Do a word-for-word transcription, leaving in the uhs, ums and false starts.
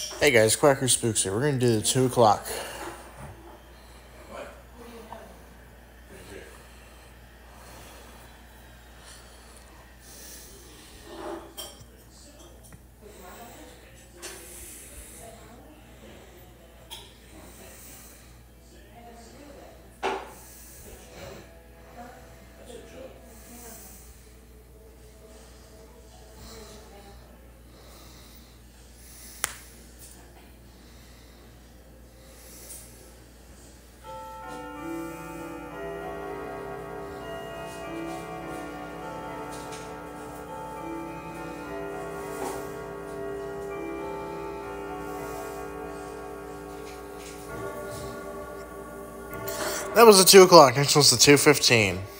Hey guys, Quacker Spooks here. We're going to do the two o'clock. That was the two o'clock. Next one's the two fifteen.